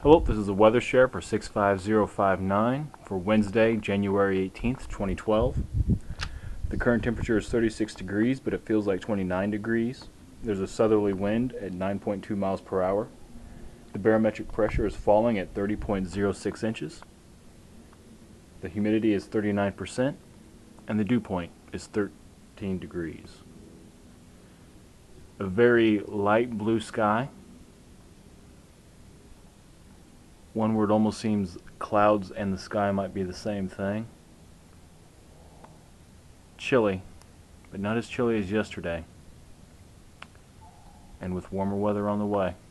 Hello, this is the weather share for 65059 for Wednesday, January 18th, 2012. The current temperature is 36 degrees, but it feels like 29 degrees. There's a southerly wind at 9.2 miles per hour. The barometric pressure is falling at 30.06 inches. The humidity is 39%, and the dew point is 13 degrees. A very light blue sky. One word almost seems clouds and the sky might be the same thing. Chilly, but not as chilly as yesterday, and with warmer weather on the way.